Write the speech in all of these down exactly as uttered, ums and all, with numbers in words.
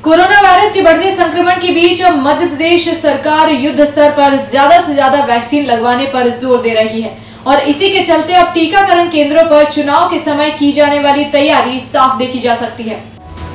Corona virus के बढ़ते संक्रमण के बीच अब मध्य प्रदेश सरकार युद्ध स्तर पर ज्यादा से ज्यादा वैक्सीन लगवाने पर जोर दे रही है और इसी के चलते अब टीकाकरण केंद्रों पर चुनाव के समय की जाने वाली तैयारी साफ देखी जा सकती है।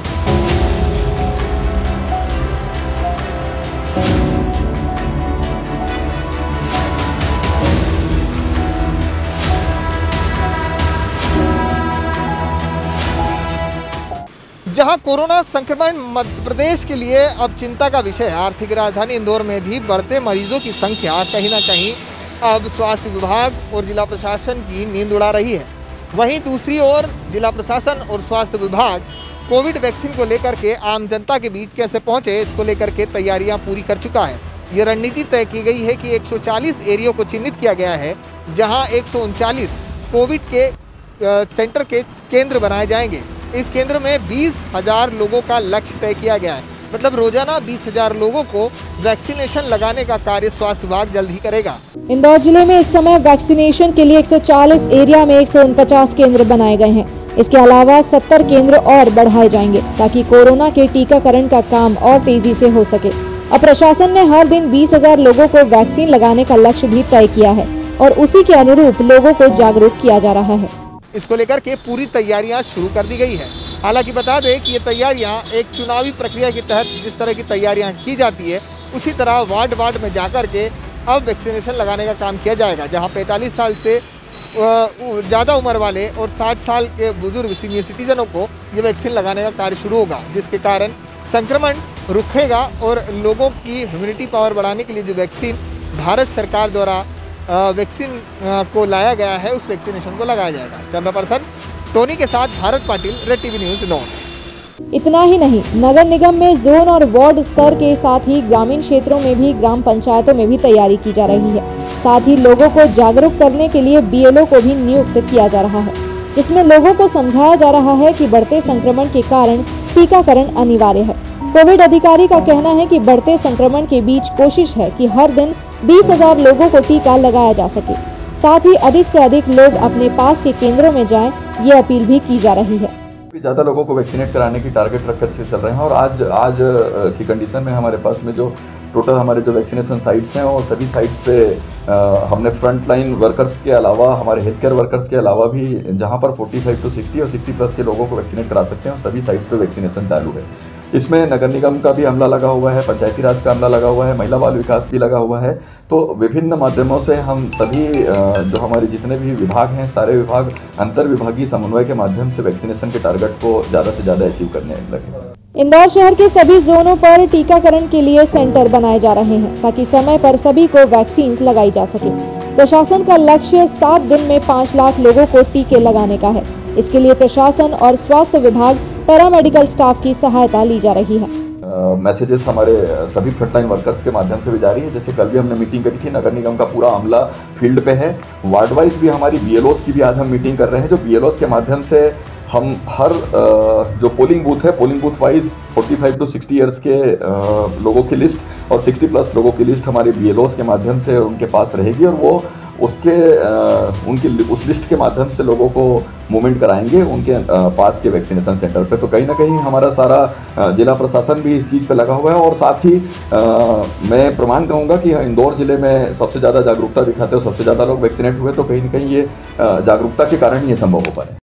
जहां कोरोना संक्रमण मध्य प्रदेश के लिए अब चिंता का विषय है, आर्थिक राजधानी इंदौर में भी बढ़ते मरीजों की संख्या कहीं ना कहीं अब स्वास्थ्य विभाग और जिला प्रशासन की नींद उड़ा रही है। वहीं दूसरी ओर जिला प्रशासन और स्वास्थ्य विभाग कोविड वैक्सीन को लेकर के आम जनता के बीच कैसे पहुंचे, इसको लेकर के तैयारियां पूरी कर चुका है। ये रणनीति तय की गई है कि एक सौ चालीस एरियो को चिन्हित किया गया है, जहाँ एक सौ उनचालीस कोविड के सेंटर के केंद्र बनाए जाएंगे। इस केंद्र में बीस हजार लोगों का लक्ष्य तय किया गया है, मतलब रोजाना बीस हजार लोगों को वैक्सीनेशन लगाने का कार्य स्वास्थ्य विभाग जल्द ही करेगा। इंदौर जिले में इस समय वैक्सीनेशन के लिए एक सौ चालीस एरिया में एक सौ उनचास केंद्र बनाए गए हैं। इसके अलावा सत्तर केंद्र और बढ़ाए जाएंगे ताकि कोरोना के टीकाकरण का काम और तेजी से हो सके। अब प्रशासन ने हर दिन बीस हजार लोगों को वैक्सीन लगाने का लक्ष्य भी तय किया है और उसी के अनुरूप लोगों को जागरूक किया जा रहा है। इसको लेकर के पूरी तैयारियां शुरू कर दी गई है। हालांकि बता दें कि ये तैयारियां एक चुनावी प्रक्रिया के तहत जिस तरह की तैयारियां की जाती है, उसी तरह वार्ड वार्ड में जाकर के अब वैक्सीनेशन लगाने का काम किया जाएगा, जहां पैंतालीस साल से ज़्यादा उम्र वाले और साठ साल के बुजुर्ग सीनियर सिटीजनों को ये वैक्सीन लगाने का कार्य शुरू होगा, जिसके कारण संक्रमण रुकेगा और लोगों की इम्यूनिटी पावर बढ़ाने के लिए जो वैक्सीन भारत सरकार द्वारा वैक्सीन को लाया गया है, उस वैक्सीनेशन को लगाया जाएगा। कैमरा पर्सन टोनी के साथ Bharat Patil, red TV news Indore. इतना ही नहीं, नगर निगम में जोन और वार्ड स्तर के साथ ही ग्रामीण क्षेत्रों में भी ग्राम पंचायतों में भी तैयारी की जा रही है। साथ ही लोगों को जागरूक करने के लिए बीएलओ को भी नियुक्त किया जा रहा है, जिसमें लोगों को समझाया जा रहा है कि बढ़ते संक्रमण के कारण टीकाकरण अनिवार्य है। कोविड अधिकारी का कहना है कि बढ़ते संक्रमण के बीच कोशिश है कि हर दिन बीस हजार लोगों को टीका लगाया जा सके। साथ ही अधिक से अधिक लोग अपने पास के केंद्रों में जाएं, ये अपील भी की जा रही है। ज़्यादा लोगों को वैक्सीनेट कराने की टारगेट रखकर से चल रहे हैं और आज आज की कंडीशन में हमारे पास में जो टोटल हमारे जो वैक्सीनेशन साइट्स हैं वो सभी साइट्स पे आ, हमने फ्रंट लाइन वर्कर्स के अलावा हमारे हेल्थ केयर वर्कर्स के अलावा भी जहां पर पैंतालीस टू साठ और साठ प्लस के लोगों को वैक्सीनेट करा सकते हैं, सभी साइट्स पे वैक्सीनेशन चालू है। इसमें नगर निगम का भी अमला लगा हुआ है, पंचायती राज का अमला लगा हुआ है, महिला बाल विकास भी लगा हुआ है। तो विभिन्न माध्यमों से हम सभी जो हमारे जितने भी विभाग हैं, सारे विभाग अंतर विभागीय समन्वय के माध्यम से वैक्सीनेशन के टारगेट को ज़्यादा से ज़्यादा अचीव करने लगे। इंदौर शहर के सभी जोनों पर टीकाकरण के लिए सेंटर बनाए जा रहे हैं ताकि समय पर सभी को वैक्सीन लगाई जा सके। प्रशासन का लक्ष्य सात दिन में पाँच लाख लोगों को टीके लगाने का है। इसके लिए प्रशासन और स्वास्थ्य विभाग पैरामेडिकल स्टाफ की सहायता ली जा रही है। मैसेजेस हमारे सभी फ्रंटलाइन वर्कर्स के माध्यम से भी जारी है। जैसे कल भी हमने मीटिंग करी थी, नगर निगम का पूरा अमला फील्ड पे है। वार्ड वाइज भी हमारी बीएलओस की भी आज हम मीटिंग कर रहे हैं, जो बीएलओस के माध्यम से हम हर जो पोलिंग बूथ है, पोलिंग बूथ वाइज पैंतालीस टू साठ इयर्स के लोगों की लिस्ट और साठ प्लस लोगों की लिस्ट हमारे बीएलओस के माध्यम से उनके पास रहेगी और वो उसके उनकी उस लिस्ट के माध्यम से लोगों को मूवमेंट कराएंगे उनके पास के वैक्सीनेशन सेंटर पे। तो कहीं ना कहीं हमारा सारा जिला प्रशासन भी इस चीज़ पे लगा हुआ है और साथ ही आ, मैं प्रमाण कहूँगा कि इंदौर जिले में सबसे ज़्यादा जागरूकता दिखाते हो, सबसे ज़्यादा लोग वैक्सीनेट हुए, तो कहीं ना कहीं ये जागरूकता के कारण ही ये संभव हो पाए।